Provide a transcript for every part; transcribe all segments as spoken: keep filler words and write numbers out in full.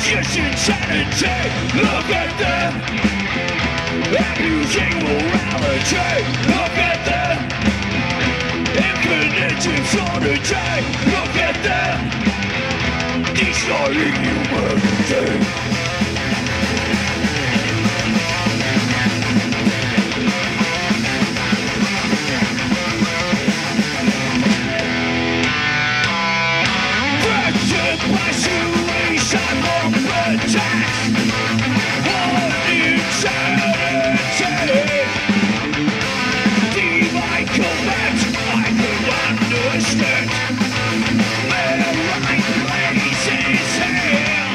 magician sanity. Look at them, abusing morality. Look at them, infinite insanity. Look at them, destroying humanity. Persuasion of attacks on insanity. Divine command, I can understand. Their right place is here.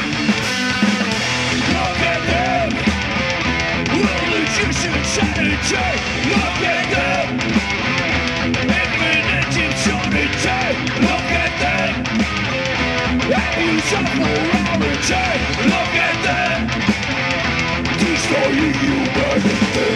Look at them, religious insanity. Look at them, infinite insanity. Look at them, abuse of morality. Look at them, destroying humanity.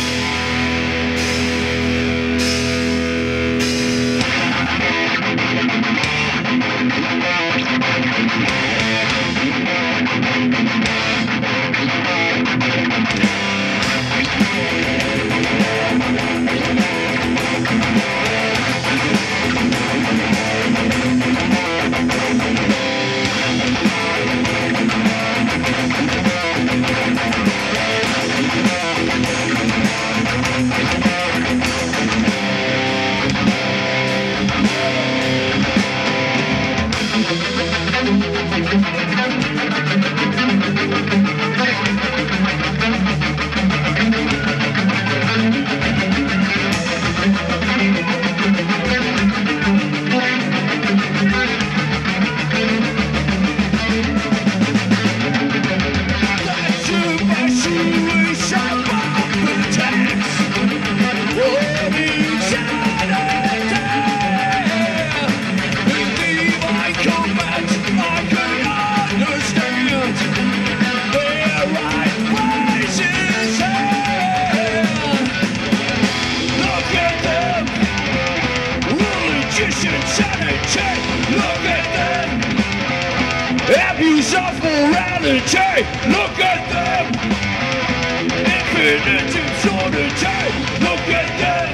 Abuse of morality. Look at them, infinite insanity. Look at them,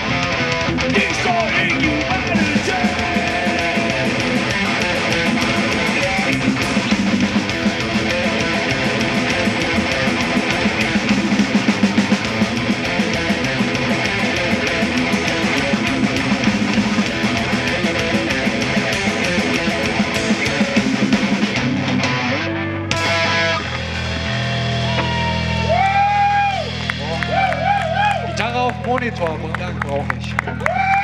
destroying humanity. Gitarre auf Monitor, Dank brauche ich.